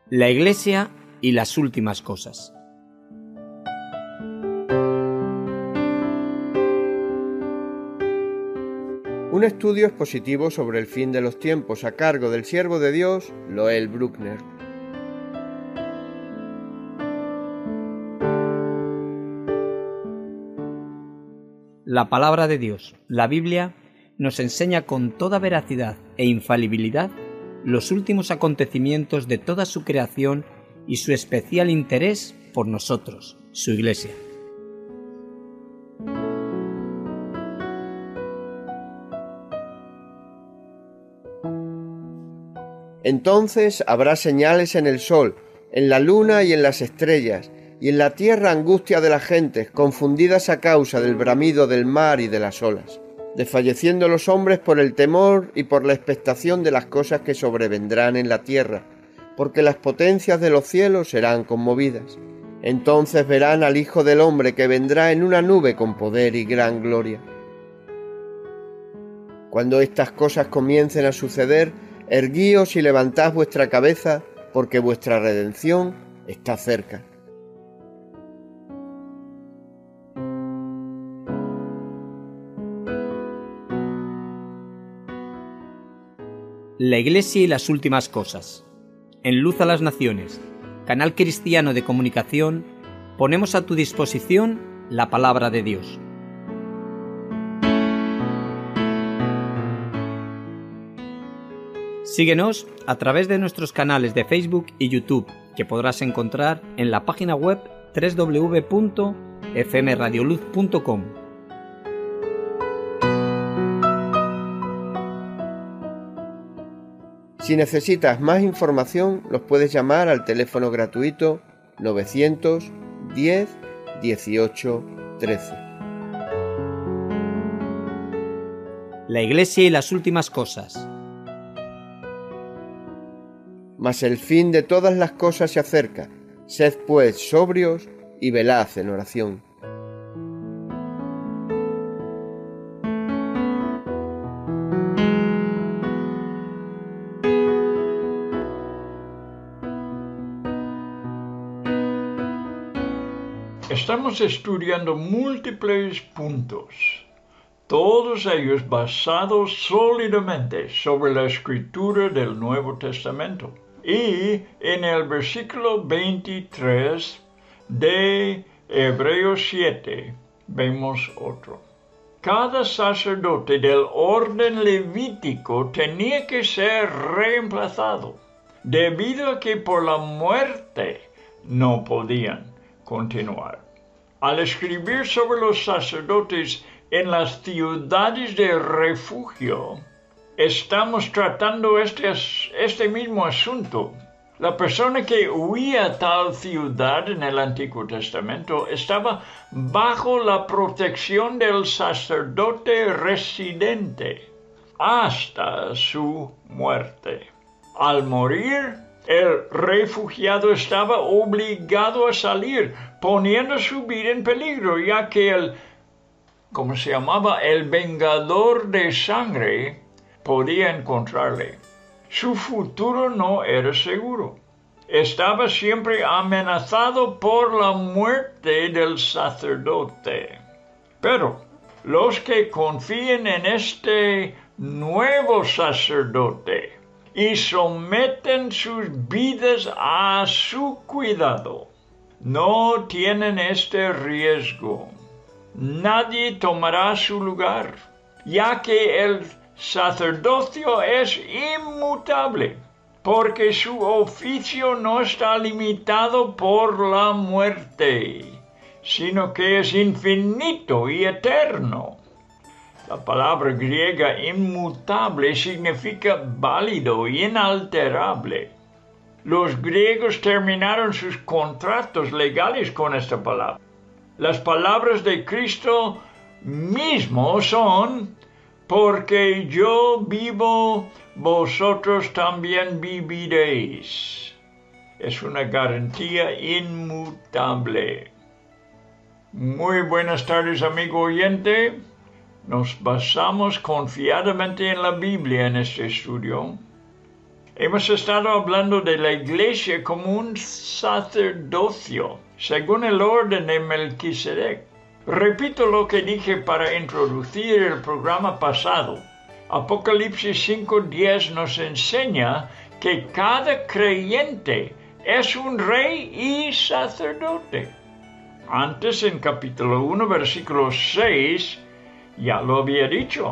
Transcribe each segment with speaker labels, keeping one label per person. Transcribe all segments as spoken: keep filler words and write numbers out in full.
Speaker 1: La Iglesia y las últimas cosas.
Speaker 2: Un estudio expositivo sobre el fin de los tiempos a cargo del siervo de Dios, Loel Bruckner.
Speaker 1: La palabra de Dios, la Biblia, nos enseña con toda veracidad e infalibilidad los últimos acontecimientos de toda su creación y su especial interés por nosotros, su Iglesia.
Speaker 2: Entonces habrá señales en el sol, en la luna y en las estrellas, y en la tierra angustia de las gentes, confundidas a causa del bramido del mar y de las olas, desfalleciendo los hombres por el temor y por la expectación de las cosas que sobrevendrán en la tierra, porque las potencias de los cielos serán conmovidas. Entonces verán al Hijo del Hombre que vendrá en una nube con poder y gran gloria. Cuando estas cosas comiencen a suceder, erguíos y levantad vuestra cabeza, porque vuestra redención está cerca.
Speaker 1: La Iglesia y las últimas cosas. En Luz a las Naciones, canal cristiano de comunicación, ponemos a tu disposición la palabra de Dios. Síguenos a través de nuestros canales de Facebook y YouTube, que podrás encontrar en la página web doble u doble u doble u punto f m radio luz punto com.
Speaker 2: Si necesitas más información, los puedes llamar al teléfono gratuito novecientos diez dieciocho trece.
Speaker 1: La Iglesia y las últimas cosas.
Speaker 2: Mas el fin de todas las cosas se acerca. Sed pues sobrios y velad en oración.
Speaker 3: Estamos estudiando múltiples puntos, todos ellos basados sólidamente sobre la escritura del Nuevo Testamento. Y en el versículo veintitrés de Hebreos siete vemos otro. Cada sacerdote del orden levítico tenía que ser reemplazado, debido a que por la muerte no podían continuar. Al escribir sobre los sacerdotes en las ciudades de refugio, estamos tratando este, este mismo asunto. La persona que huía a tal ciudad en el Antiguo Testamento estaba bajo la protección del sacerdote residente hasta su muerte. Al morir, el refugiado estaba obligado a salir, poniendo su vida en peligro, ya que el, como se llamaba, el vengador de sangre podía encontrarle. Su futuro no era seguro. Estaba siempre amenazado por la muerte del sacerdote. Pero los que confían en este nuevo sacerdote y someten sus vidas a su cuidado, no tienen este riesgo. Nadie tomará su lugar, ya que el sacerdocio es inmutable, porque su oficio no está limitado por la muerte, sino que es infinito y eterno. La palabra griega inmutable significa válido y inalterable. Los griegos terminaron sus contratos legales con esta palabra. Las palabras de Cristo mismo son: porque yo vivo, vosotros también viviréis. Es una garantía inmutable. Muy buenas tardes, amigo oyente. Nos basamos confiadamente en la Biblia en este estudio. Hemos estado hablando de la iglesia como un sacerdocio, según el orden de Melquisedec. Repito lo que dije para introducir el programa pasado. Apocalipsis cinco diez nos enseña que cada creyente es un rey y sacerdote. Antes, en capítulo uno, versículo seis, ya lo había dicho.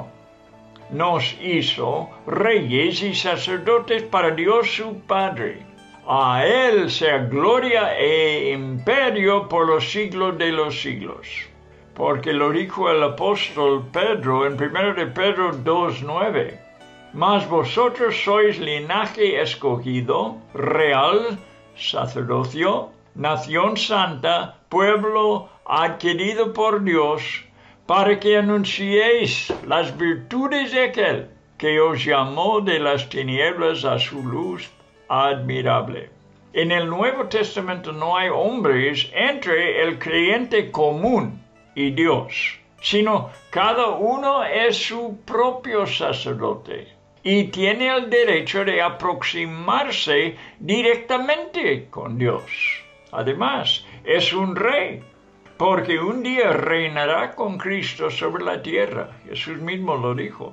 Speaker 3: Nos hizo reyes y sacerdotes para Dios su Padre. A Él sea gloria e imperio por los siglos de los siglos. Porque lo dijo el apóstol Pedro en primero de Pedro dos nueve. Mas vosotros sois linaje escogido, real, sacerdocio, nación santa, pueblo adquirido por Dios, para que anunciéis las virtudes de aquel que os llamó de las tinieblas a su luz admirable. En el Nuevo Testamento no hay hombres entre el creyente común y Dios, sino cada uno es su propio sacerdote y tiene el derecho de aproximarse directamente con Dios. Además, es un rey, porque un día reinará con Cristo sobre la tierra. Jesús mismo lo dijo.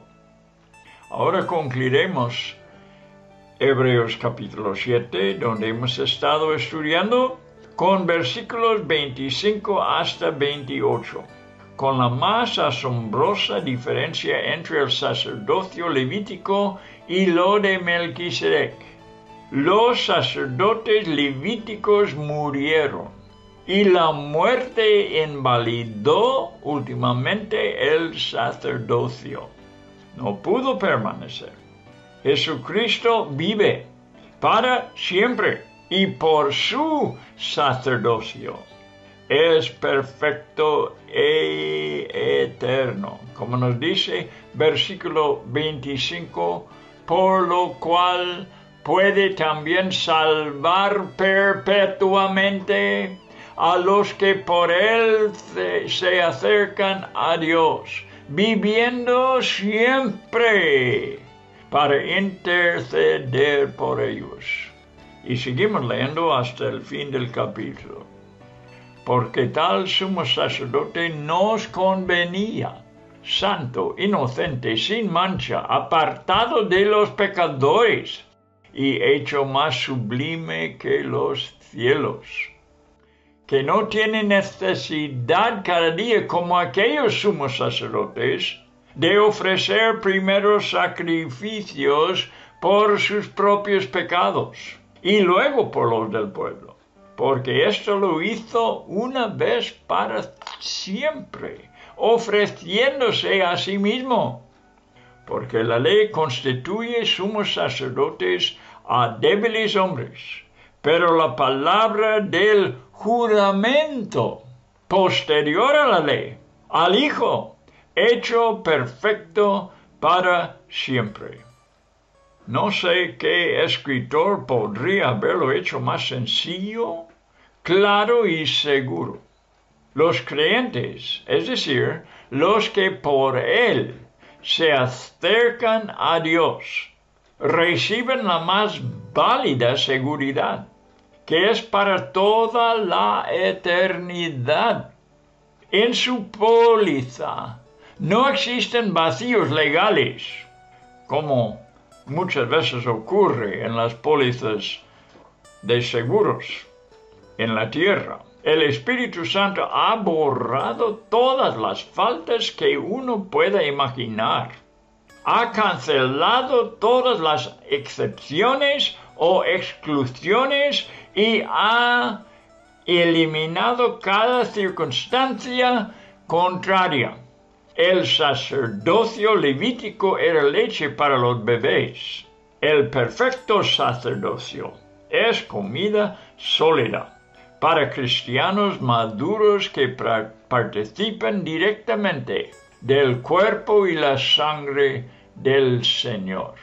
Speaker 3: Ahora concluiremos Hebreos capítulo siete, donde hemos estado estudiando, con versículos veinticinco hasta veintiocho, con la más asombrosa diferencia entre el sacerdocio levítico y lo de Melquisedec. Los sacerdotes levíticos murieron, y la muerte invalidó últimamente el sacerdocio. No pudo permanecer. Jesucristo vive para siempre y por su sacerdocio. Es perfecto e eterno, como nos dice versículo veinticinco, por lo cual puede también salvar perpetuamente a los que por él se acercan a Dios, viviendo siempre para interceder por ellos. Y seguimos leyendo hasta el fin del capítulo. Porque tal sumo sacerdote nos convenía, santo, inocente, sin mancha, apartado de los pecadores y hecho más sublime que los cielos, que no tiene necesidad cada día como aquellos sumos sacerdotes de ofrecer primero sacrificios por sus propios pecados y luego por los del pueblo, porque esto lo hizo una vez para siempre, ofreciéndose a sí mismo, porque la ley constituye sumos sacerdotes a débiles hombres, pero la palabra del juramento posterior a la ley, al Hijo, hecho perfecto para siempre. No sé qué escritor podría haberlo hecho más sencillo, claro y seguro. Los creyentes, es decir, los que por él se acercan a Dios, reciben la más válida seguridad, que es para toda la eternidad. En su póliza no existen vacíos legales, como muchas veces ocurre en las pólizas de seguros en la tierra. El Espíritu Santo ha borrado todas las faltas que uno pueda imaginar. Ha cancelado todas las excepciones o exclusiones y ha eliminado cada circunstancia contraria. El sacerdocio levítico era leche para los bebés. El perfecto sacerdocio es comida sólida para cristianos maduros que participan directamente del cuerpo y la sangre del Señor.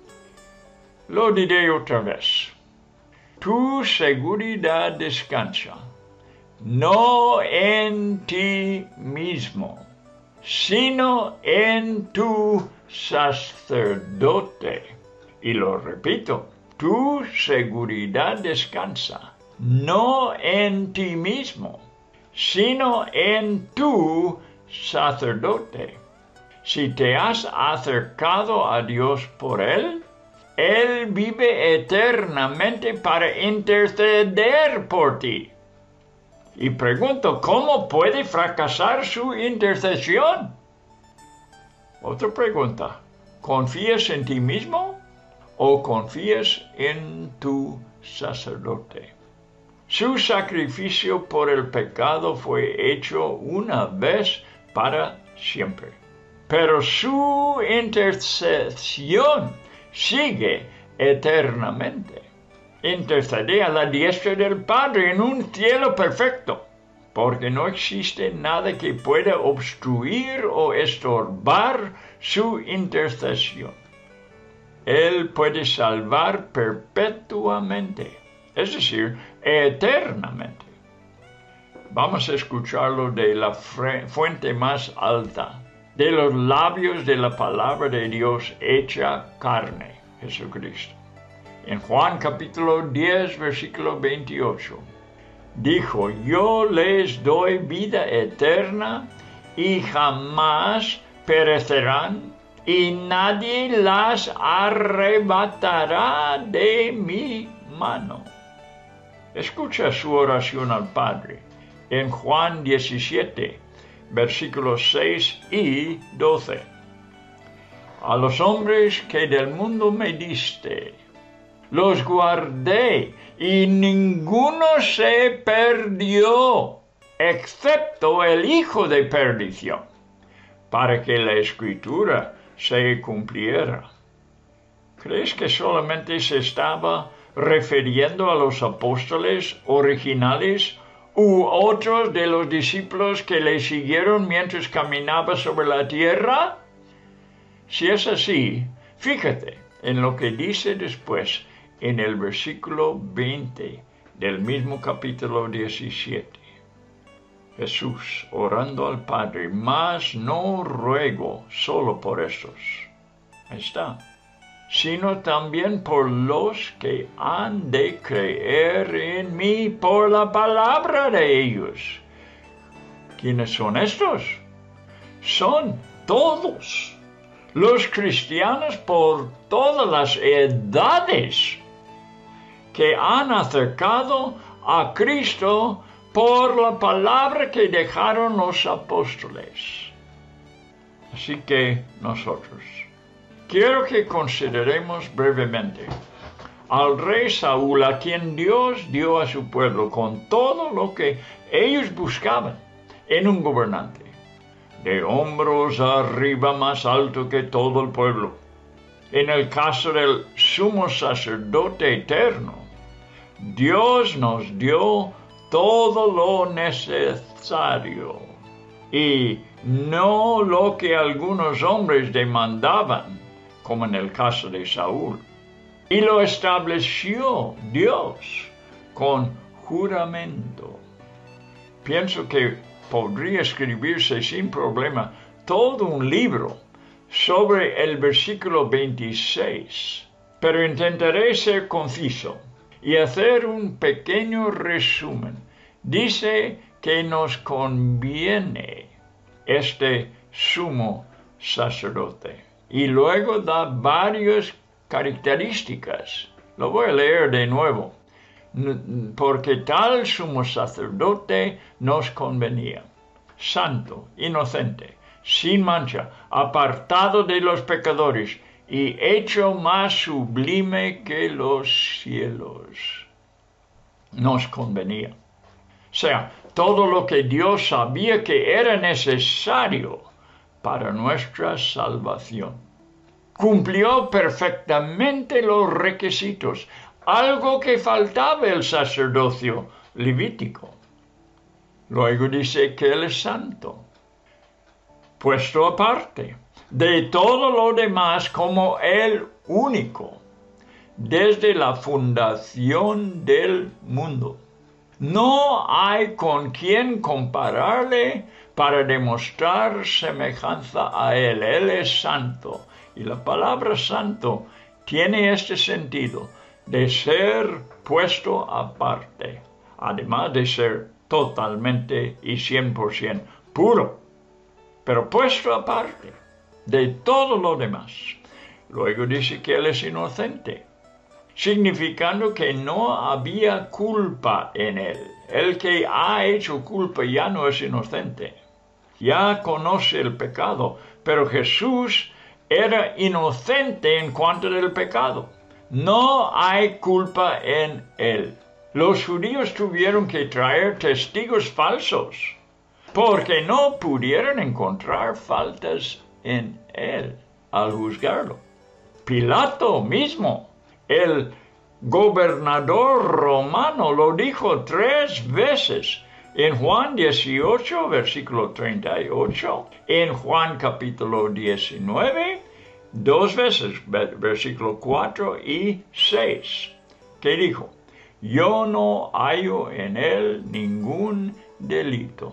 Speaker 3: Lo diré otra vez. Tu seguridad descansa, no en ti mismo, sino en tu sacerdote. Y lo repito, Tu seguridad descansa, no en ti mismo, sino en tu sacerdote. Si te has acercado a Dios por él, Él vive eternamente para interceder por ti. Y pregunto, ¿cómo puede fracasar su intercesión? Otra pregunta, ¿confías en ti mismo o confías en tu sacerdote? Su sacrificio por el pecado fue hecho una vez para siempre, pero su intercesión sigue eternamente. Intercede a la diestra del Padre en un cielo perfecto, porque no existe nada que pueda obstruir o estorbar su intercesión. Él puede salvar perpetuamente, es decir, eternamente. Vamos a escucharlo de la fuente más alta, de los labios de la palabra de Dios hecha carne, Jesucristo. En Juan capítulo diez, versículo veintiocho, dijo, yo les doy vida eterna y jamás perecerán, y nadie las arrebatará de mi mano. Escucha su oración al Padre en Juan diecisiete, versículos seis y doce. A los hombres que del mundo me diste, los guardé, y ninguno se perdió, excepto el hijo de perdición, para que la Escritura se cumpliera. ¿Crees que solamente se estaba refiriendo a los apóstoles originales u otros de los discípulos que le siguieron mientras caminaba sobre la tierra? Si es así, fíjate en lo que dice después en el versículo veinte del mismo capítulo diecisiete. Jesús orando al Padre, mas no ruego solo por estos. Ahí está. Sino también por los que han de creer en mí por la palabra de ellos. ¿Quiénes son estos? Son todos los cristianos por todas las edades que han acercado a Cristo por la palabra que dejaron los apóstoles. Así que nosotros, quiero que consideremos brevemente al rey Saúl, a quien Dios dio a su pueblo con todo lo que ellos buscaban en un gobernante, de hombros arriba más alto que todo el pueblo. En el caso del sumo sacerdote eterno, Dios nos dio todo lo necesario y no lo que algunos hombres demandaban, como en el caso de Saúl. Y lo estableció Dios con juramento. Pienso que podría escribirse sin problema todo un libro sobre el versículo veintiséis, pero intentaré ser conciso y hacer un pequeño resumen. Dice que nos conviene este sumo sacerdote y luego da varias características. Lo voy a leer de nuevo. Porque tal sumo sacerdote nos convenía, santo, inocente, sin mancha, apartado de los pecadores y hecho más sublime que los cielos. Nos convenía. O sea, todo lo que Dios sabía que era necesario para nuestra salvación. Cumplió perfectamente los requisitos, algo que faltaba el sacerdocio levítico. Luego dice que Él es santo, puesto aparte de todo lo demás como el único, desde la fundación del mundo. No hay con quien compararle para demostrar semejanza a Él. Él es santo. Y la palabra santo tiene este sentido, de ser puesto aparte, además de ser totalmente y cien por ciento puro, pero puesto aparte de todo lo demás. Luego dice que él es inocente, significando que no había culpa en él. El que ha hecho culpa ya no es inocente, ya conoce el pecado, pero Jesús era inocente en cuanto al pecado. No hay culpa en él. Los judíos tuvieron que traer testigos falsos, porque no pudieron encontrar faltas en él al juzgarlo. Pilato mismo, el gobernador romano, lo dijo tres veces en Juan dieciocho, versículo treinta y ocho, en Juan capítulo diecinueve, dos veces, versículo cuatro y seis, que dijo: yo no hallo en él ningún delito.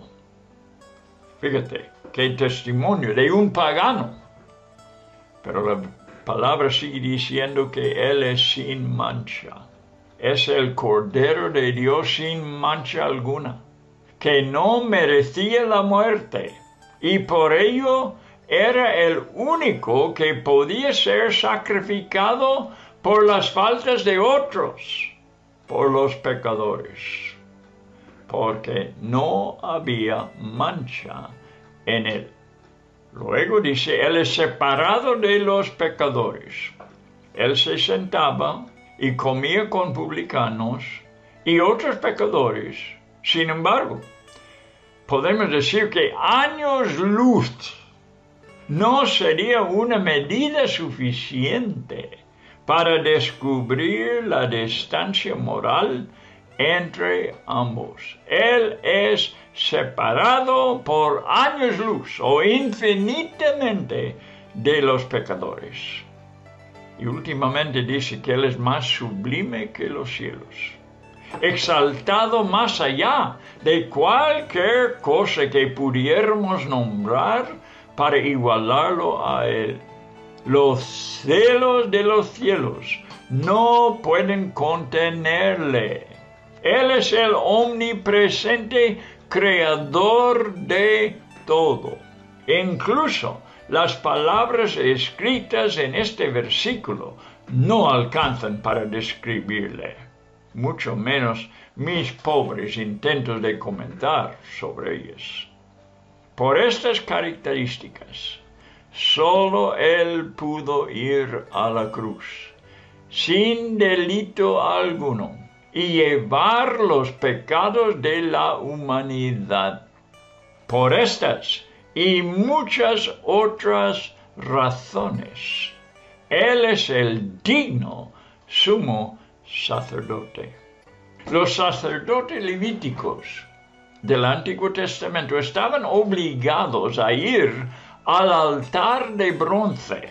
Speaker 3: Fíjate, qué testimonio de un pagano. Pero la palabra sigue diciendo que él es sin mancha. Es el Cordero de Dios sin mancha alguna, que no merecía la muerte, y por ello era el único que podía ser sacrificado por las faltas de otros, por los pecadores, porque no había mancha en él. Luego dice, él es separado de los pecadores. Él se sentaba y comía con publicanos y otros pecadores. Sin embargo, podemos decir que años luz no sería una medida suficiente para descubrir la distancia moral entre ambos. Él es separado por años luz o infinitamente de los pecadores. Y últimamente dice que él es más sublime que los cielos, exaltado más allá de cualquier cosa que pudiéramos nombrar para igualarlo a él. Los cielos de los cielos no pueden contenerle. Él es el omnipresente creador de todo. Incluso las palabras escritas en este versículo no alcanzan para describirle, mucho menos mis pobres intentos de comentar sobre ellas. Por estas características, solo él pudo ir a la cruz, sin delito alguno, y llevar los pecados de la humanidad. Por estas y muchas otras razones, él es el digno sumo sacerdote. Los sacerdotes levíticos del Antiguo Testamento estaban obligados a ir al altar de bronce,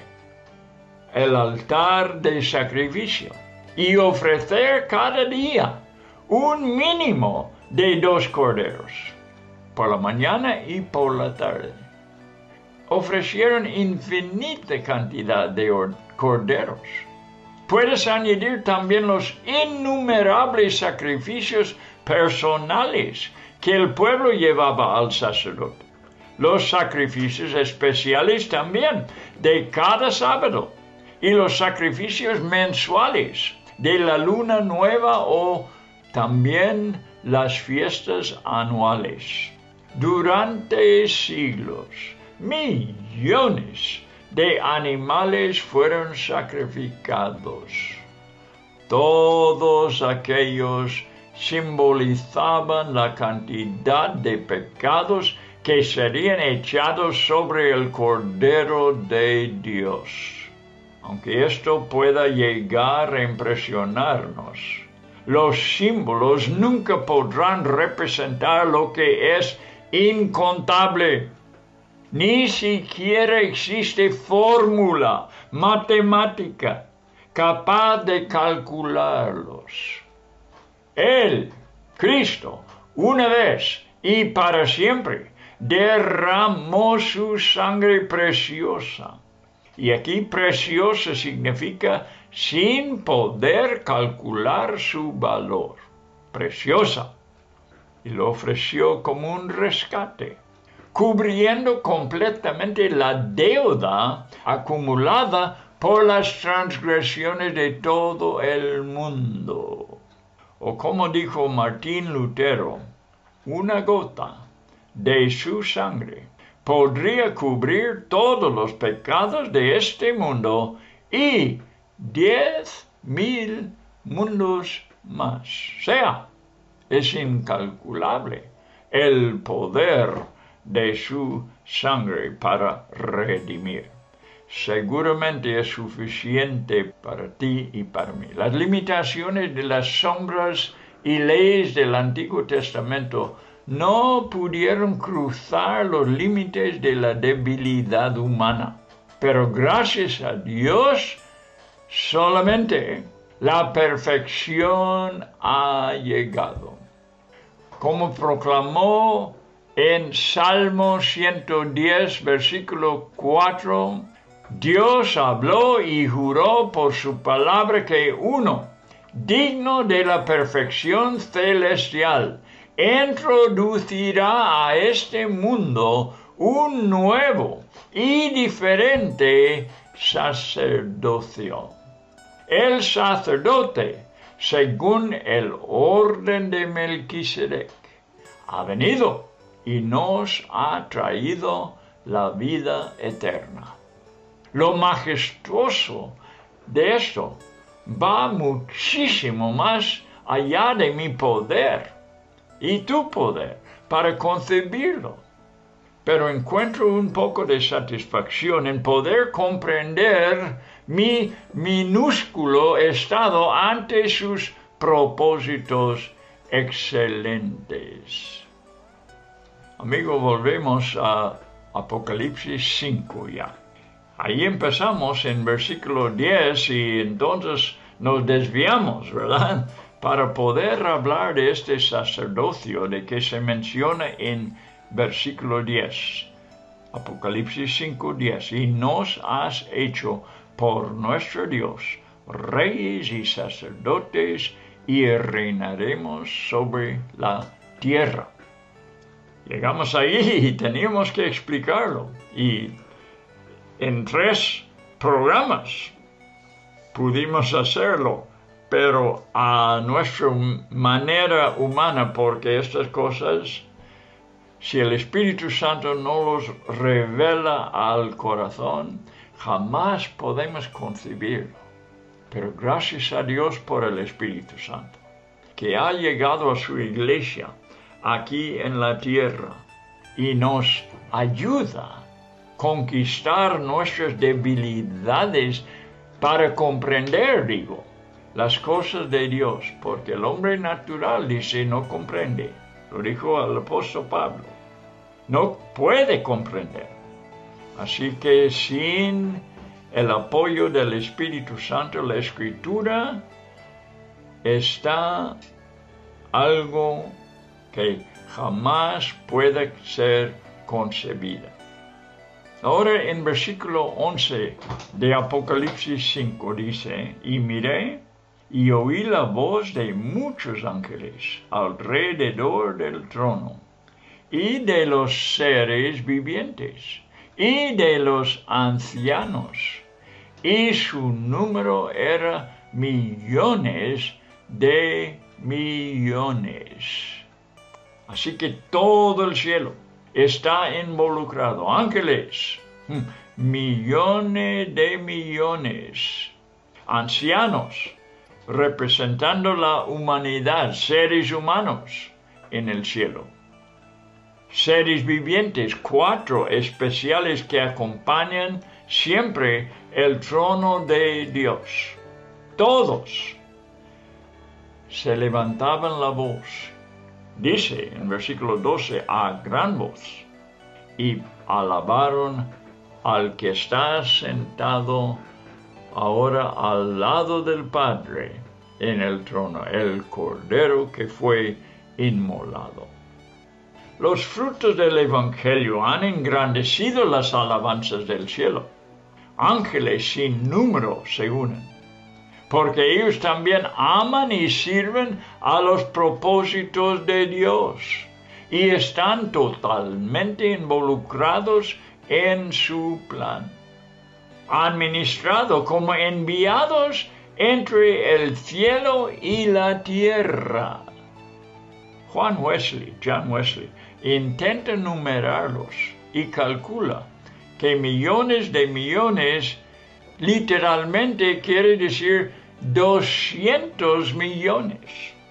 Speaker 3: el altar de sacrificio, y ofrecer cada día un mínimo de dos corderos, por la mañana y por la tarde. Ofrecieron infinita cantidad de corderos. Puedes añadir también los innumerables sacrificios personales que el pueblo llevaba al sacerdote. Los sacrificios especiales también de cada sábado y los sacrificios mensuales de la luna nueva o también las fiestas anuales. Durante siglos, millones de animales fueron sacrificados. Todos aquellos simbolizaban la cantidad de pecados que serían echados sobre el Cordero de Dios. Aunque esto pueda llegar a impresionarnos, los símbolos nunca podrán representar lo que es incontable. Ni siquiera existe fórmula matemática capaz de calcularlos. Él, Cristo, una vez y para siempre, derramó su sangre preciosa Y aquí preciosa significa sin poder calcular su valor. Preciosa. Y lo ofreció como un rescate, cubriendo completamente la deuda acumulada por las transgresiones de todo el mundo. O como dijo Martín Lutero, una gota de su sangre podría cubrir todos los pecados de este mundo y diez mil mundos más. O sea, es incalculable el poder de su sangre para redimir. Seguramente es suficiente para ti y para mí. Las limitaciones de las sombras y leyes del Antiguo Testamento no pudieron cruzar los límites de la debilidad humana. Pero gracias a Dios, solamente la perfección ha llegado. Como proclamó en Salmo ciento diez, versículo cuatro, Dios habló y juró por su palabra que uno, digno de la perfección celestial, introducirá a este mundo un nuevo y diferente sacerdocio. El sacerdote, según el orden de Melquisedec, ha venido y nos ha traído la vida eterna. Lo majestuoso de esto va muchísimo más allá de mi poder y tu poder para concebirlo. Pero encuentro un poco de satisfacción en poder comprender mi minúsculo estado ante sus propósitos excelentes. Amigo, volvemos a Apocalipsis cinco ya. Ahí empezamos en versículo diez y entonces nos desviamos, ¿verdad? Para poder hablar de este sacerdocio de que se menciona en versículo diez. Apocalipsis cinco, diez. Y nos has hecho por nuestro Dios reyes y sacerdotes y reinaremos sobre la tierra. Llegamos ahí y teníamos que explicarlo. Y en tres programas pudimos hacerlo, pero a nuestra manera humana, porque estas cosas, si el Espíritu Santo no los revela al corazón, jamás podemos concebirlo. Pero gracias a Dios por el Espíritu Santo, que ha llegado a su iglesia aquí en la tierra y nos ayuda a conquistar nuestras debilidades para comprender, digo, las cosas de Dios, porque el hombre natural, dice, no comprende. Lo dijo el apóstol Pablo. No puede comprender. Así que sin el apoyo del Espíritu Santo, la Escritura está algo que jamás puede ser concebida. Ahora en versículo once de Apocalipsis cinco dice, y miré y oí la voz de muchos ángeles alrededor del trono, y de los seres vivientes, y de los ancianos, y su número era millones de millones. Así que todo el cielo está involucrado. Ángeles, millones de millones. Ancianos, representando la humanidad, seres humanos en el cielo. Seres vivientes, cuatro especiales que acompañan siempre el trono de Dios. Todos se levantaban la voz. Dice en versículo doce, a gran voz, y alabaron al que está sentado ahora al lado del Padre en el trono, el Cordero que fue inmolado. Los frutos del Evangelio han engrandecido las alabanzas del cielo. ángeles sin número se unen, porque ellos también aman y sirven a los propósitos de Dios y están totalmente involucrados en su plan, administrado como enviados entre el cielo y la tierra. Juan Wesley, John Wesley, intenta numerarlos y calcula que millones de millones literalmente quiere decir doscientos millones.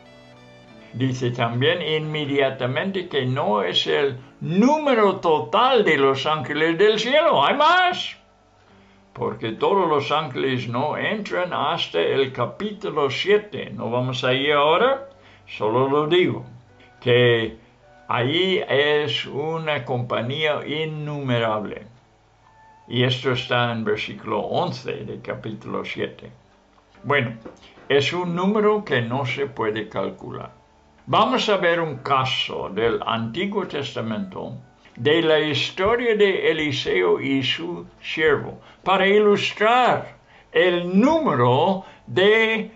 Speaker 3: Dice también inmediatamente que no es el número total de los ángeles del cielo, hay más, porque todos los ángeles no entran hasta el capítulo siete. No vamos ahí ahora, solo lo digo, que ahí es una compañía innumerable. Y esto está en versículo once del capítulo siete. Bueno, es un número que no se puede calcular. Vamos a ver un caso del Antiguo Testamento de la historia de Eliseo y su siervo, para ilustrar el número de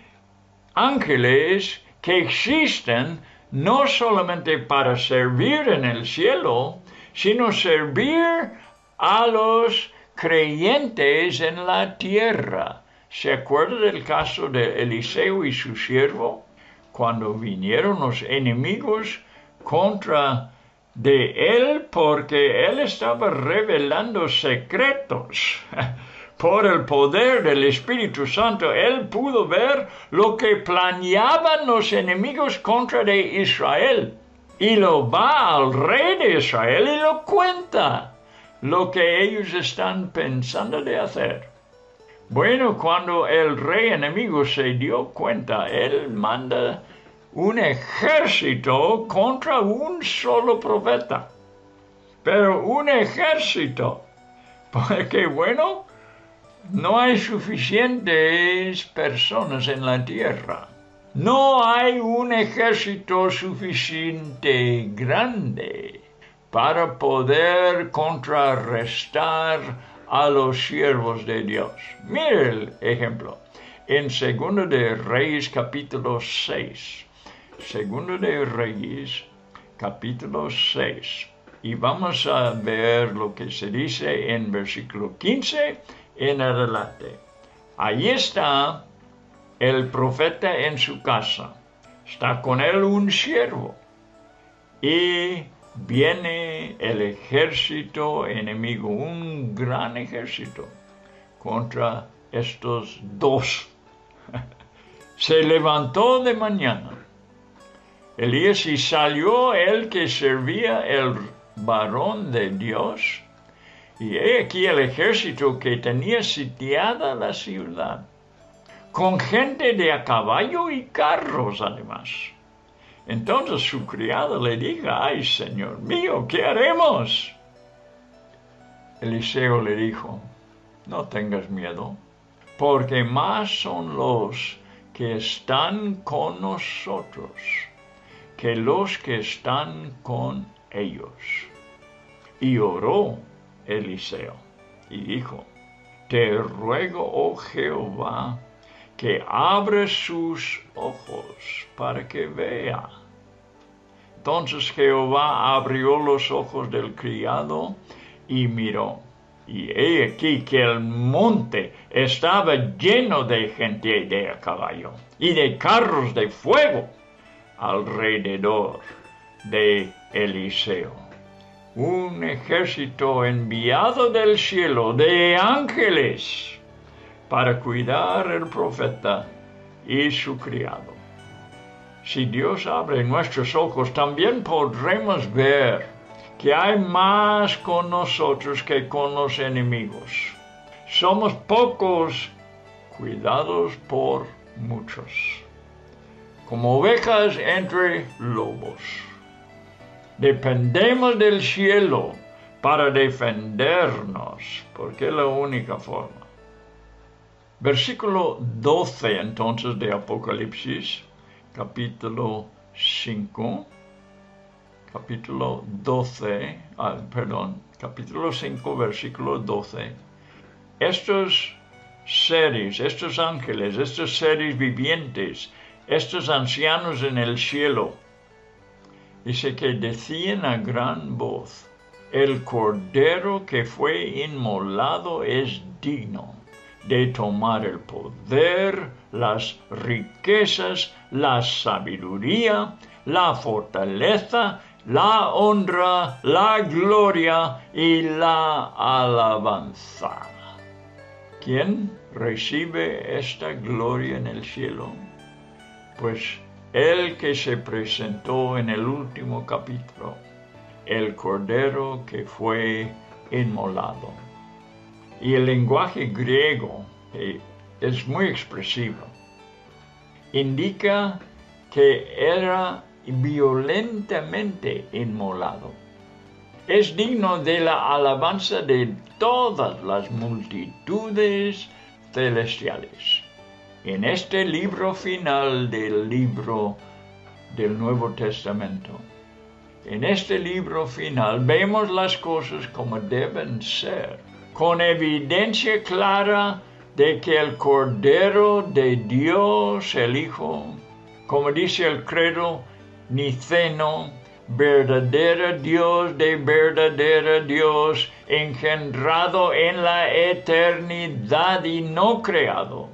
Speaker 3: ángeles que existen no solamente para servir en el cielo, sino servir a los creyentes en la tierra. ¿Se acuerda del caso de Eliseo y su siervo? Cuando vinieron los enemigos contra de él, porque él estaba revelando secretos. Por el poder del Espíritu Santo, él pudo ver lo que planeaban los enemigos contra de Israel. Y lo va al rey de Israel y lo cuenta, lo que ellos están pensando de hacer. Bueno, cuando el rey enemigo se dio cuenta, él manda un ejército contra un solo profeta. Pero un ejército, porque bueno, no hay suficientes personas en la tierra. No hay un ejército suficiente grande para poder contrarrestar a los siervos de Dios. Mire el ejemplo. En Segundo de Reyes capítulo seis. Segundo de Reyes capítulo seis. Y vamos a ver lo que se dice en versículo quince en adelante. Allí está el profeta en su casa. Está con él un siervo. Y viene el ejército enemigo, un gran ejército, contra estos dos. Se levantó de mañana Elías y salió el que servía el varón de Dios, y he aquí el ejército que tenía sitiada la ciudad, con gente de a caballo y carros además. Entonces su criado le dijo: ay, Señor mío, ¿qué haremos? Eliseo le dijo: no tengas miedo, porque más son los que están con nosotros que los que están con ellos. Y oró Eliseo y dijo: te ruego, oh Jehová, que abra sus ojos para que vea. Entonces Jehová abrió los ojos del criado y miró, y he aquí que el monte estaba lleno de gente de a caballo y de carros de fuego alrededor de Eliseo. Un ejército enviado del cielo de ángeles para cuidar al profeta y su criado. Si Dios abre nuestros ojos, también podremos ver que hay más con nosotros que con los enemigos. Somos pocos, cuidados por muchos, como ovejas entre lobos. Dependemos del cielo para defendernos, porque es la única forma. Versículo doce entonces de Apocalipsis, capítulo cinco, capítulo doce, ah, perdón, capítulo cinco, versículo doce, estos seres, estos ángeles, estos seres vivientes, estos ancianos en el cielo, dice que decían a gran voz, el Cordero que fue inmolado es digno de tomar el poder, las riquezas, la sabiduría, la fortaleza, la honra, la gloria y la alabanza. ¿Quién recibe esta gloria en el cielo? Pues el que se presentó en el último capítulo, el Cordero que fue inmolado. Y el lenguaje griego eh, es muy expresivo. Indica que era violentamente inmolado. Es digno de la alabanza de todas las multitudes celestiales. En este libro final del libro del Nuevo Testamento, en este libro final vemos las cosas como deben ser, con evidencia clara de que el Cordero de Dios, el Hijo, como dice el credo niceno, verdadero Dios de verdadero Dios, engendrado en la eternidad y no creado,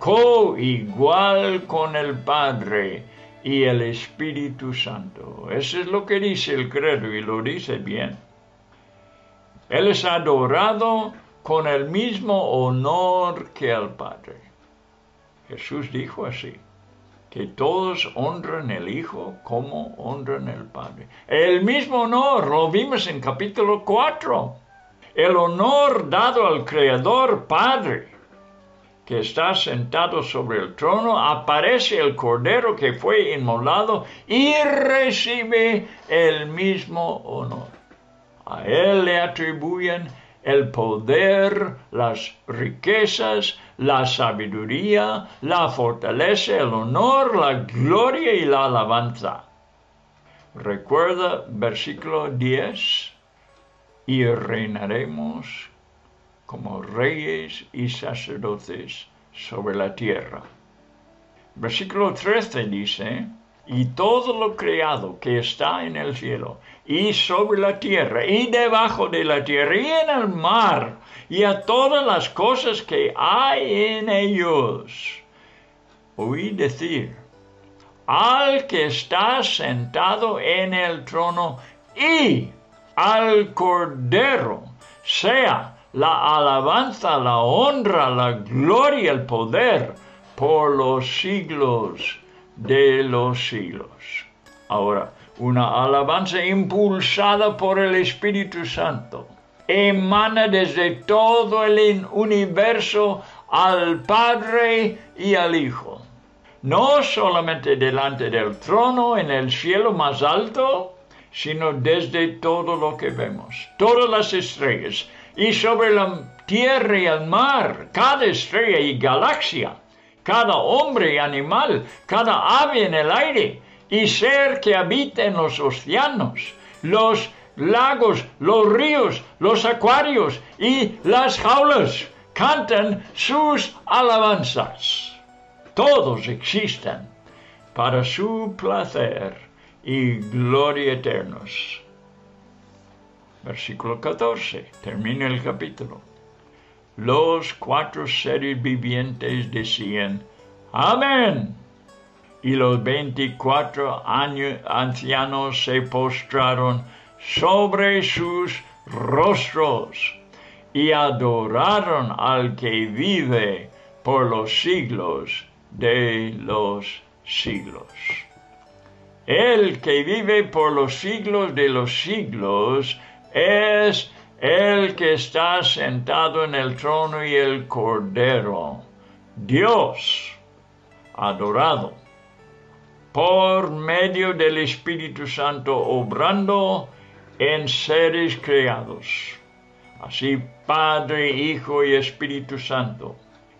Speaker 3: coigual con el Padre y el Espíritu Santo. Eso es lo que dice el credo y lo dice bien. Él es adorado con el mismo honor que el Padre. Jesús dijo así, que todos honran al Hijo como honran al Padre. El mismo honor lo vimos en capítulo cuatro. El honor dado al Creador Padre, que está sentado sobre el trono, aparece el Cordero que fue inmolado y recibe el mismo honor. A él le atribuyen el poder, las riquezas, la sabiduría, la fortaleza, el honor, la gloria y la alabanza. Recuerda versículo diez, y reinaremos como reyes y sacerdotes sobre la tierra. Versículo trece dice, y todo lo creado que está en el cielo, y sobre la tierra, y debajo de la tierra, y en el mar, y a todas las cosas que hay en ellos. Oí decir, al que está sentado en el trono, y al Cordero, sea la alabanza, la honra, la gloria, el poder, por los siglos de los siglos. Ahora, una alabanza impulsada por el Espíritu Santo emana desde todo el universo al Padre y al Hijo. No solamente delante del trono en el cielo más alto, sino desde todo lo que vemos, todas las estrellas, y sobre la tierra y el mar, cada estrella y galaxia, cada hombre y animal, cada ave en el aire, y ser que habita en los océanos, los lagos, los ríos, los acuarios y las jaulas, cantan sus alabanzas. Todos existen para su placer y gloria eternos. Versículo catorce, termina el capítulo. Los cuatro seres vivientes decían, Amén. Y los veinticuatro ancianos se postraron sobre sus rostros y adoraron al que vive por los siglos de los siglos. El que vive por los siglos de los siglos es el que está sentado en el trono y el Cordero, Dios, adorado, por medio del Espíritu Santo, obrando en seres creados. Así, Padre, Hijo y Espíritu Santo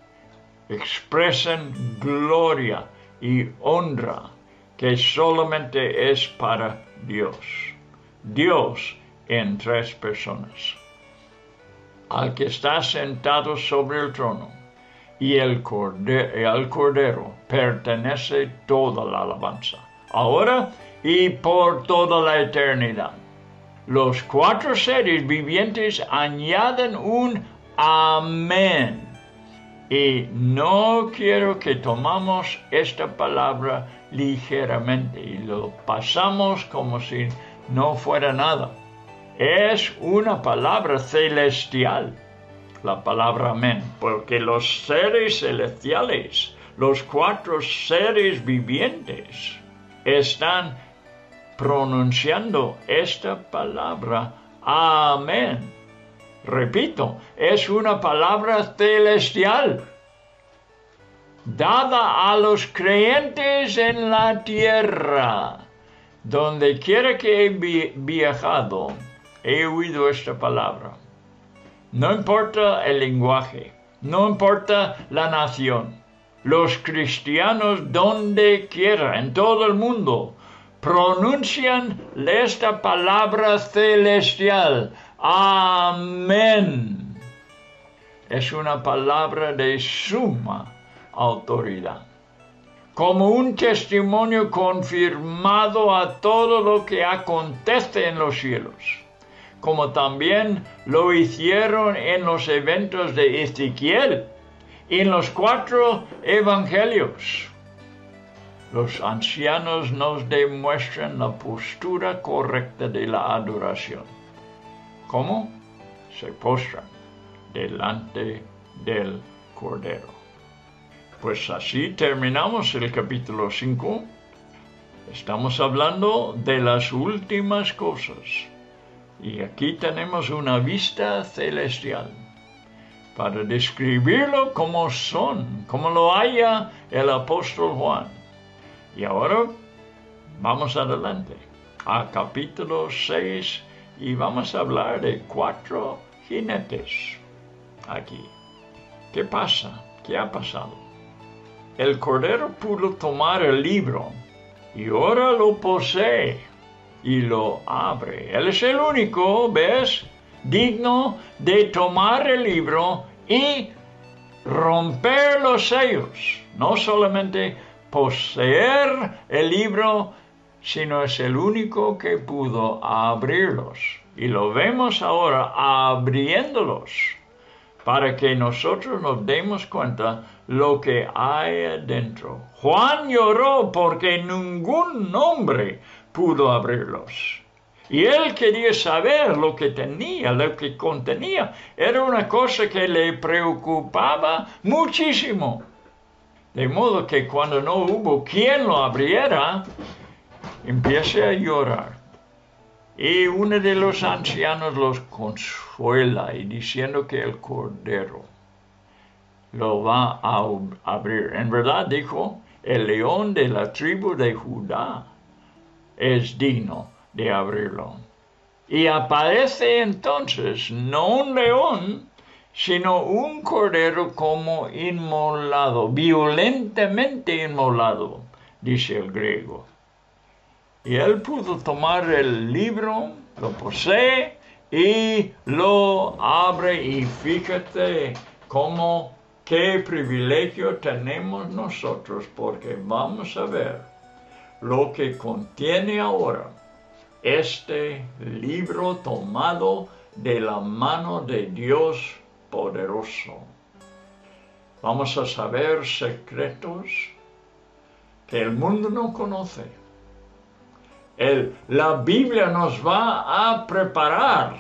Speaker 3: expresan gloria y honra que solamente es para Dios. Dios en tres personas. al que está sentado sobre el trono y el cordero, al cordero pertenece toda la alabanza, ahora y por toda la eternidad. Los cuatro seres vivientes añaden un amén. Y no quiero que tomamos esta palabra ligeramente y lo pasamos como si no fuera nada. Es una palabra celestial, la palabra amén, porque los seres celestiales, los cuatro seres vivientes, están pronunciando esta palabra amén. Repito, es una palabra celestial, dada a los creyentes en la tierra. Donde quiera que he viajado, he oído esta palabra. No importa el lenguaje, no importa la nación. Los cristianos donde quiera, en todo el mundo, pronuncian esta palabra celestial. Amén. Es una palabra de suma autoridad, como un testimonio confirmado a todo lo que acontece en los cielos, como también lo hicieron en los eventos de Ezequiel y en los cuatro evangelios. Los ancianos nos demuestran la postura correcta de la adoración. ¿Cómo? Se postran delante del Cordero. Pues así terminamos el capítulo cinco. Estamos hablando de las últimas cosas. Y aquí tenemos una vista celestial para describirlo como son, como lo haya el apóstol Juan. Y ahora vamos adelante a capítulo seis. Y vamos a hablar de cuatro jinetes aquí. ¿Qué pasa? ¿Qué ha pasado? El Cordero pudo tomar el libro y ahora lo posee y lo abre. Él es el único, ¿ves?, digno de tomar el libro y romper los sellos. No solamente poseer el libro, sino es el único que pudo abrirlos. Y lo vemos ahora abriéndolos para que nosotros nos demos cuenta lo que hay adentro. Juan lloró porque ningún hombre pudo abrirlos. Y él quería saber lo que tenía, lo que contenía. Era una cosa que le preocupaba muchísimo. De modo que cuando no hubo quien lo abriera, empieza a llorar. Y uno de los ancianos los consuela y diciendo que el Cordero lo va a abrir. En verdad dijo, el león de la tribu de Judá es digno de abrirlo. Y aparece entonces no un león, sino un cordero como inmolado, violentamente inmolado, dice el griego. Y él pudo tomar el libro, lo posee y lo abre. Y fíjate cómo, qué privilegio tenemos nosotros, porque vamos a ver lo que contiene ahora este libro tomado de la mano de Dios poderoso. Vamos a saber secretos que el mundo no conoce. El, la Biblia nos va a preparar,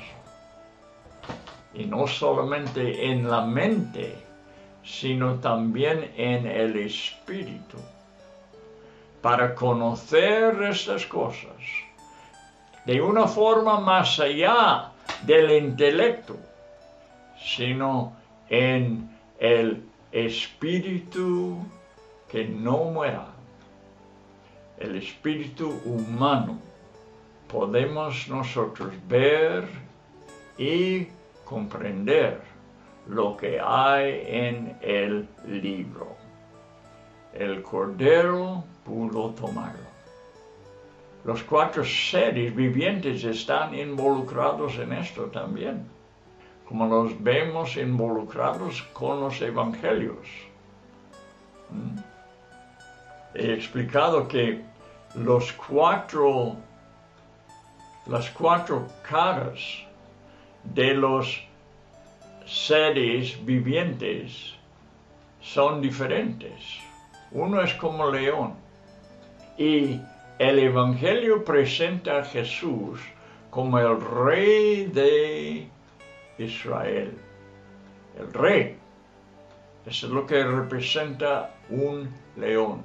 Speaker 3: y no solamente en la mente, sino también en el espíritu, para conocer estas cosas de una forma más allá del intelecto, sino en el espíritu que no muera. El espíritu humano, podemos nosotros ver y comprender lo que hay en el libro. El Cordero pudo tomarlo. Los cuatro seres vivientes están involucrados en esto también. como los vemos involucrados con los evangelios. ¿Mm? He explicado que los cuatro, las cuatro caras de los seres vivientes son diferentes. Uno es como león. Y el Evangelio presenta a Jesús como el Rey de Israel. El Rey. Eso es lo que representa un león.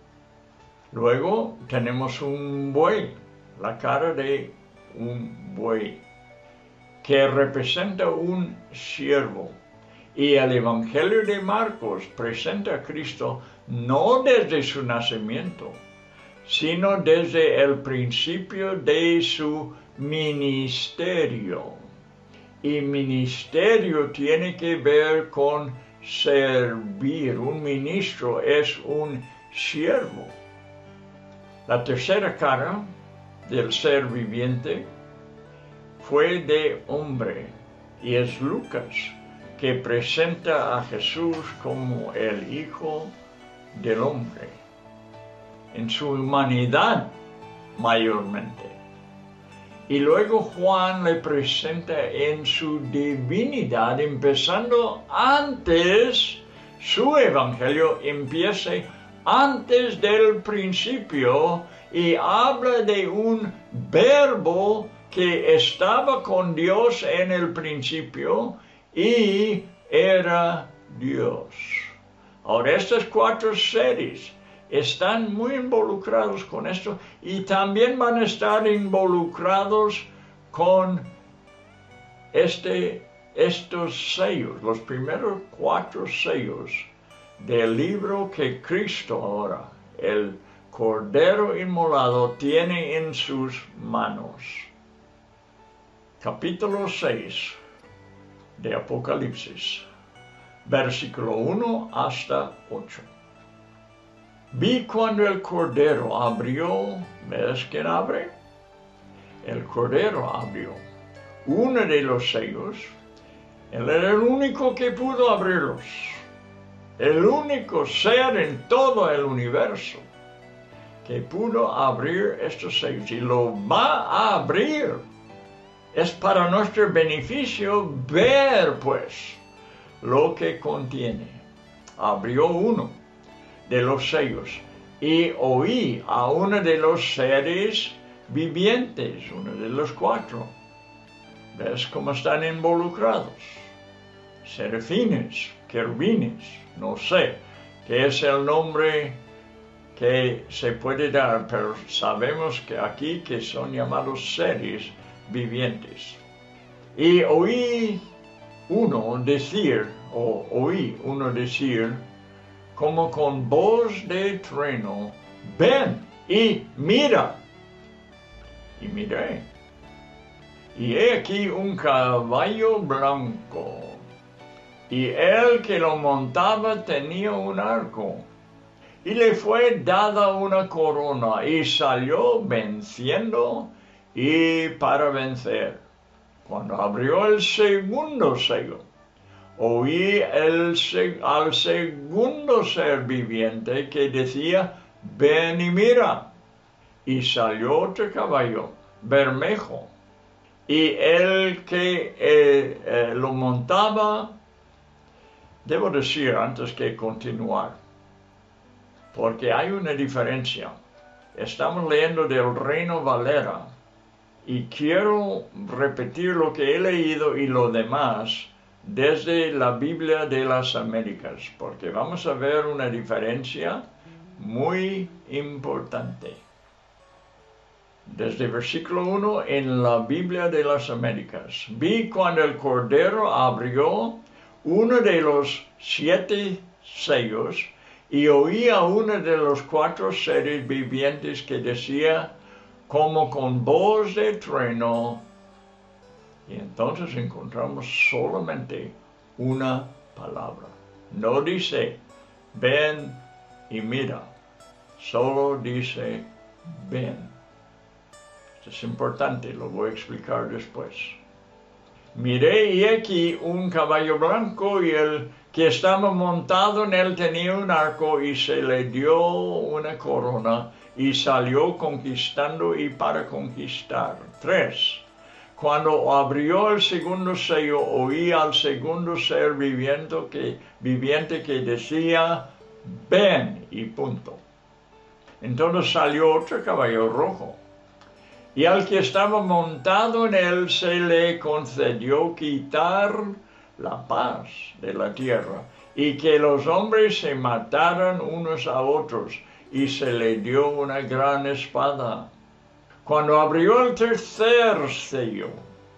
Speaker 3: Luego tenemos un buey, la cara de un buey, que representa un siervo. Y el Evangelio de Marcos presenta a Cristo no desde su nacimiento, sino desde el principio de su ministerio. Y ministerio tiene que ver con servir. Un ministro es un siervo. La tercera cara del ser viviente fue de hombre, y es Lucas, que presenta a Jesús como el Hijo del Hombre, en su humanidad mayormente. Y luego Juan le presenta en su divinidad, empezando antes, su evangelio empieza antes del principio y habla de un verbo que estaba con Dios en el principio y era Dios. Ahora, estos cuatro seres están muy involucrados con esto y también van a estar involucrados con este, estos sellos, los primeros cuatro sellos del libro que Cristo ahora, el Cordero Inmolado, tiene en sus manos. Capítulo seis de Apocalipsis, versículo uno hasta ocho. Vi cuando el Cordero abrió, ¿ves quién abre? El Cordero abrió uno de los sellos. Él era el único que pudo abrirlos. El único ser en todo el universo que pudo abrir estos sellos. Y lo va a abrir. Es para nuestro beneficio ver, pues, lo que contiene. Abrió uno de los sellos y oí a uno de los seres vivientes, uno de los cuatro. ¿Ves cómo están involucrados? Serafines, querubines, no sé qué es el nombre que se puede dar, pero sabemos que aquí que son llamados seres vivientes. Y oí uno decir, o oí uno decir, como con voz de trueno, ven y mira. Y miré. Y he aquí un caballo blanco, y el que lo montaba tenía un arco, y le fue dada una corona, y salió venciendo y para vencer. Cuando abrió el segundo sello, oí el, al segundo ser viviente que decía, ven y mira. Y salió otro caballo, bermejo, y el que eh, eh, lo montaba, debo decir antes que continuar, porque hay una diferencia. Estamos leyendo del Reino Valera, y quiero repetir lo que he leído y lo demás desde la Biblia de las Américas, porque vamos a ver una diferencia muy importante. Desde versículo uno en la Biblia de las Américas. Vi cuando el Cordero abrió uno de los siete sellos y oí a uno de los cuatro seres vivientes que decía como con voz de trueno. Y entonces encontramos solamente una palabra. No dice, ven y mira. Solo dice, ven. Esto es importante, lo voy a explicar después. Miré y aquí un caballo blanco y el que estaba montado en él tenía un arco y se le dio una corona y salió conquistando y para conquistar. Tres. Cuando abrió el segundo sello, oí al segundo ser viviente que, viviente que decía, ven, y punto. Entonces salió otro caballo rojo, y al que estaba montado en él se le concedió quitar la paz de la tierra, y que los hombres se mataran unos a otros, y se le dio una gran espada. Cuando abrió el tercer sello,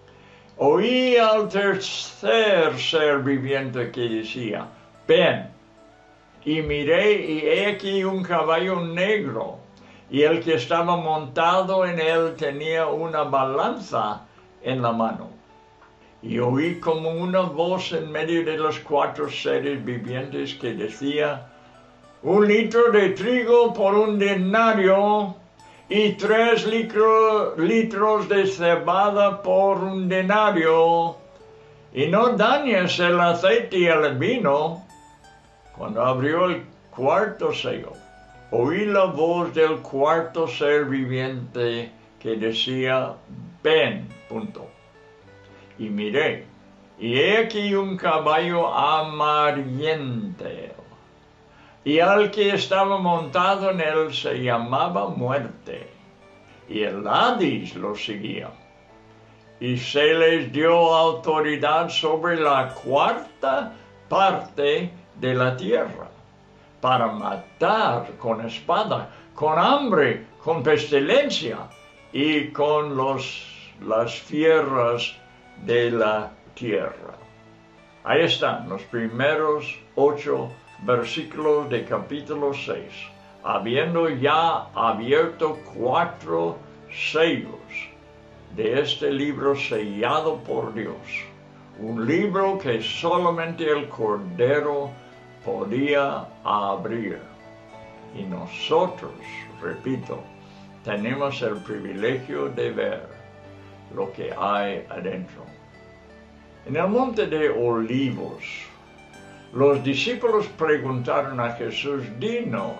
Speaker 3: oí al tercer ser viviente que decía, ven, y miré y he aquí un caballo negro, y el que estaba montado en él tenía una balanza en la mano. Y oí como una voz en medio de los cuatro seres vivientes que decía, un litro de trigo por un denario, y tres litro, litros de cebada por un denario, y no dañes el aceite y el vino. Cuando abrió el cuarto sello, oí la voz del cuarto ser viviente que decía, ven, punto. Y miré, y he aquí un caballo amarillento, y al que estaba montado en él se llamaba Muerte, y el Hades lo seguía. Y se les dio autoridad sobre la cuarta parte de la tierra, para matar con espada, con hambre, con pestilencia, y con los, las fieras de la tierra. Ahí están los primeros ocho versículos de capítulo seis, habiendo ya abierto cuatro sellos de este libro sellado por Dios, un libro que solamente el Cordero podía abrir. Y nosotros, repito, tenemos el privilegio de ver lo que hay adentro. En el monte de Olivos, los discípulos preguntaron a Jesús, dinos,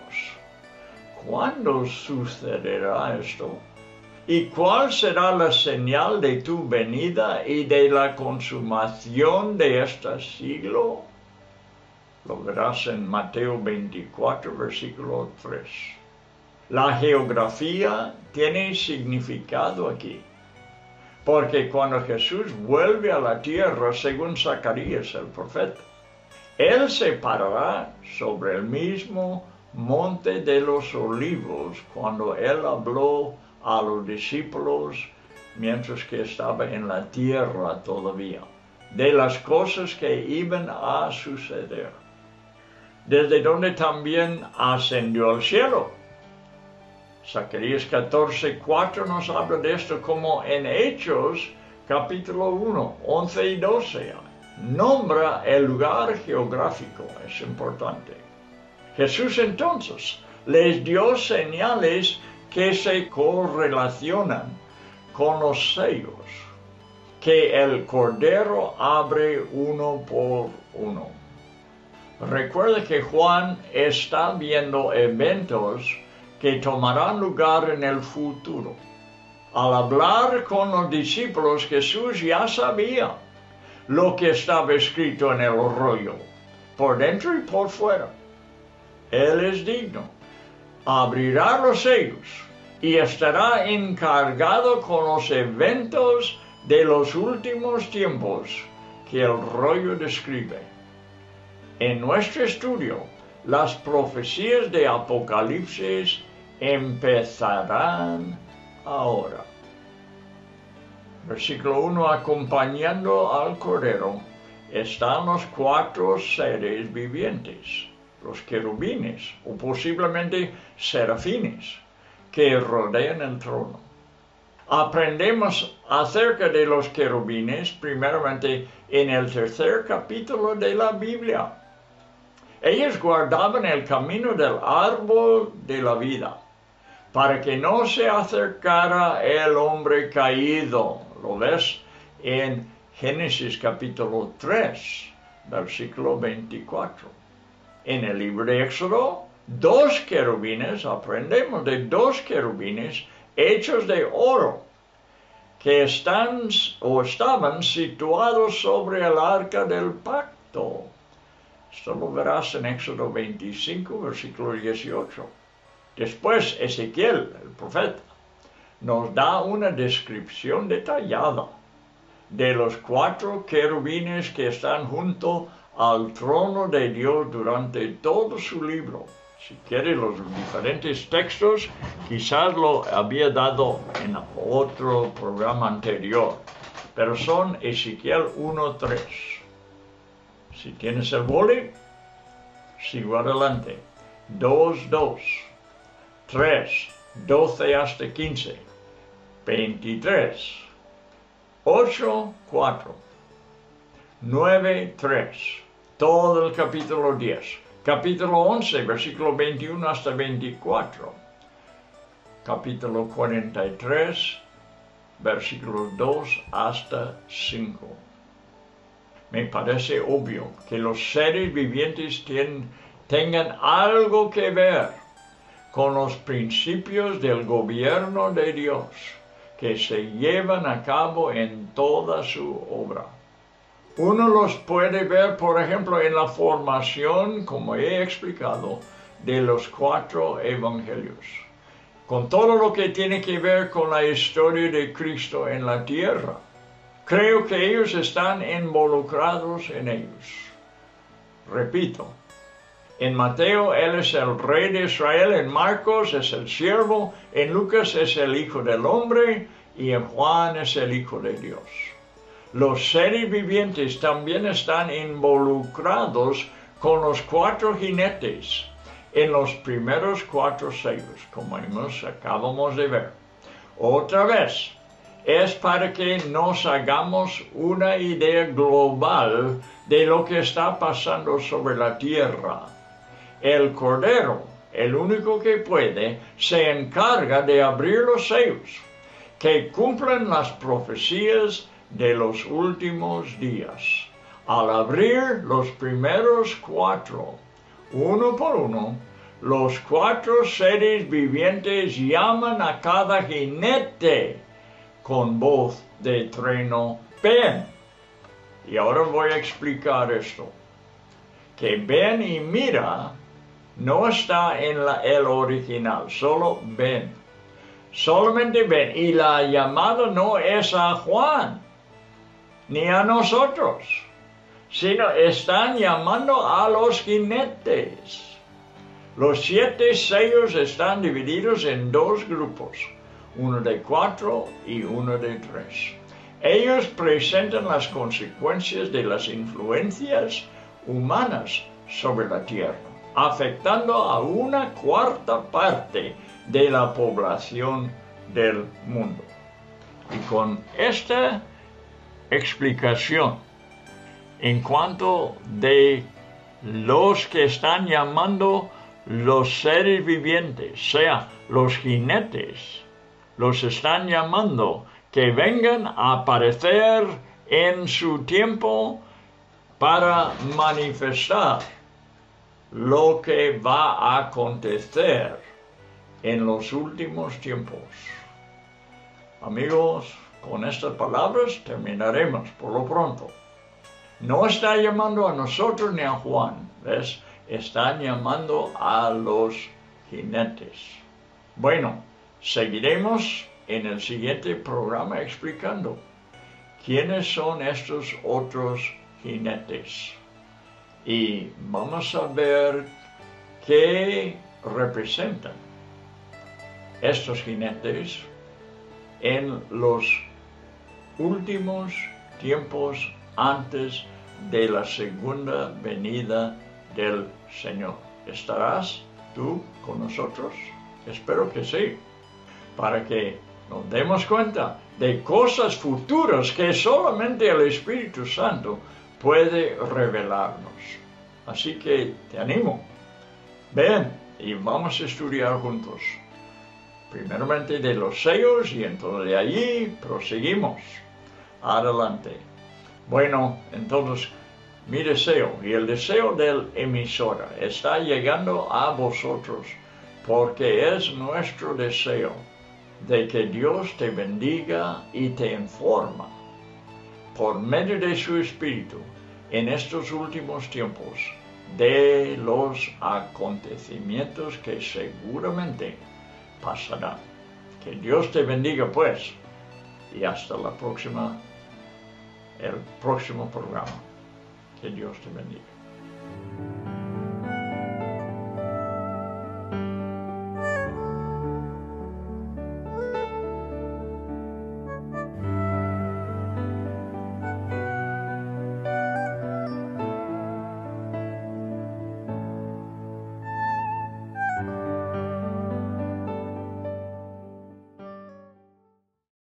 Speaker 3: ¿cuándo sucederá esto? ¿Y cuál será la señal de tu venida y de la consumación de este siglo? Lo verás en Mateo veinticuatro, versículo tres. La geografía tiene significado aquí, porque cuando Jesús vuelve a la tierra, según Zacarías el profeta, Él se parará sobre el mismo monte de los olivos cuando Él habló a los discípulos mientras que estaba en la tierra todavía, de las cosas que iban a suceder, desde donde también ascendió al cielo. Zacarías catorce, cuatro nos habla de esto, como en Hechos capítulo uno, once y doce. Nombra el lugar geográfico, es importante. Jesús entonces les dio señales que se correlacionan con los sellos, que el Cordero abre uno por uno. Recuerda que Juan está viendo eventos que tomarán lugar en el futuro. Al hablar con los discípulos, Jesús ya sabía lo que estaba escrito en el rollo, por dentro y por fuera. Él es digno. Abrirá los sellos y estará encargado con los eventos de los últimos tiempos que el rollo describe. En nuestro estudio, las profecías de Apocalipsis empezarán ahora. Versículo uno, acompañando al Cordero están los cuatro seres vivientes, los querubines o posiblemente serafines que rodean el trono. Aprendemos acerca de los querubines primeramente en el tercer capítulo de la Biblia. Ellos guardaban el camino del árbol de la vida, para que no se acercara el hombre caído. Lo ves en Génesis capítulo tres, versículo veinticuatro. En el libro de Éxodo, dos querubines, aprendemos de dos querubines hechos de oro, que están o estaban situados sobre el arca del pacto. Esto lo verás en Éxodo veinticinco, versículo dieciocho. Después, Ezequiel, el profeta, nos da una descripción detallada de los cuatro querubines que están junto al trono de Dios durante todo su libro. Si quieres los diferentes textos, quizás lo había dado en otro programa anterior, pero son Ezequiel uno tres. Si tienes el boli, sigo adelante. dos dos, tres, doce hasta quince, veintitrés, ocho cuatro, nueve tres, todo el capítulo diez. Capítulo once, versículo veintiuno hasta veinticuatro. Capítulo cuarenta y tres, versículos dos hasta cinco. Me parece obvio que los seres vivientes tienen, tengan algo que ver con los principios del gobierno de Dios que se llevan a cabo en toda su obra. Uno los puede ver, por ejemplo, en la formación, como he explicado, de los cuatro evangelios, con todo lo que tiene que ver con la historia de Cristo en la tierra. Creo que ellos están involucrados en ellos. Repito, en Mateo Él es el rey de Israel, en Marcos es el siervo, en Lucas es el Hijo del Hombre y en Juan es el Hijo de Dios. Los seres vivientes también están involucrados con los cuatro jinetes en los primeros cuatro sellos, como hemos, acabamos de ver. Otra vez, es para que nos hagamos una idea global de lo que está pasando sobre la tierra. El Cordero, el único que puede, se encarga de abrir los sellos, que cumplen las profecías de los últimos días. Al abrir los primeros cuatro, uno por uno, los cuatro seres vivientes llaman a cada jinete con voz de trueno, ven. Y ahora voy a explicar esto. Que ven y mira no está en la, el original, solo ven. Solamente ven. Y la llamada no es a Juan ni a nosotros, sino están llamando a los jinetes. Los siete sellos están divididos en dos grupos, uno de cuatro y uno de tres. Ellos presentan las consecuencias de las influencias humanas sobre la tierra, afectando a una cuarta parte de la población del mundo. Y con esta explicación en cuanto de los que están llamando los seres vivientes, sea los jinetes, los están llamando que vengan a aparecer en su tiempo para manifestar lo que va a acontecer en los últimos tiempos. Amigos, con estas palabras terminaremos por lo pronto. No está llamando a nosotros ni a Juan, ¿ves? Están llamando a los jinetes. Bueno, seguiremos en el siguiente programa explicando quiénes son estos otros jinetes. Y vamos a ver qué representan estos jinetes en los últimos tiempos antes de la segunda venida del Señor. ¿Estarás tú con nosotros? Espero que sí, para que nos demos cuenta de cosas futuras que solamente el Espíritu Santo puede revelarnos. Así que te animo. Ven y vamos a estudiar juntos. Primeramente de los sellos y entonces de allí proseguimos. Adelante. Bueno, entonces, mi deseo y el deseo del emisora está llegando a vosotros porque es nuestro deseo de que Dios te bendiga y te informa por medio de su Espíritu en estos últimos tiempos de los acontecimientos que seguramente pasarán. Que Dios te bendiga pues y hasta la próxima, el próximo programa. Que Dios te bendiga.